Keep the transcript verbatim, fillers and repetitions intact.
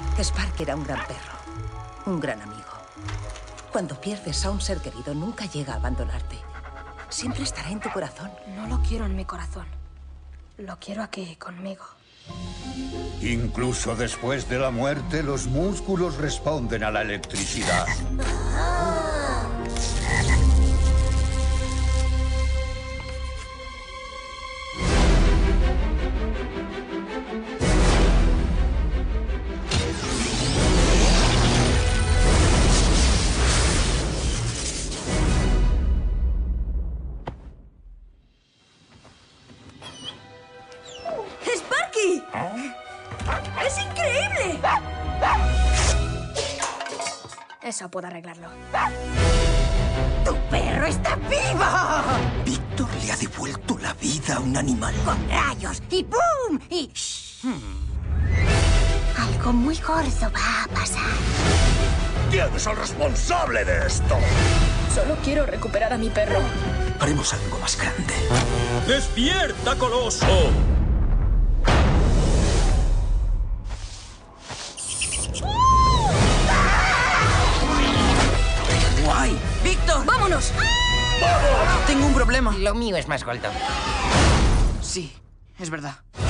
Sparky era un gran perro, un gran amigo. Cuando pierdes a un ser querido, nunca llega a abandonarte. Siempre estará en tu corazón. No lo quiero en mi corazón. Lo quiero aquí, conmigo. Incluso después de la muerte, los músculos responden a la electricidad. ¡Sparky! ¡Es increíble! Eso puedo arreglarlo. ¡Tu perro está vivo! Víctor le ha devuelto la vida a un animal. Con rayos y ¡pum! Y... Algo muy gordo va a pasar. ¿Quién es el responsable de esto? Solo quiero recuperar a mi perro. Haremos algo más grande. ¡Despierta, Coloso! ¡Guay! ¡Víctor! ¡Vámonos! Tengo un problema. Lo mío es más gordo. Sí, es verdad.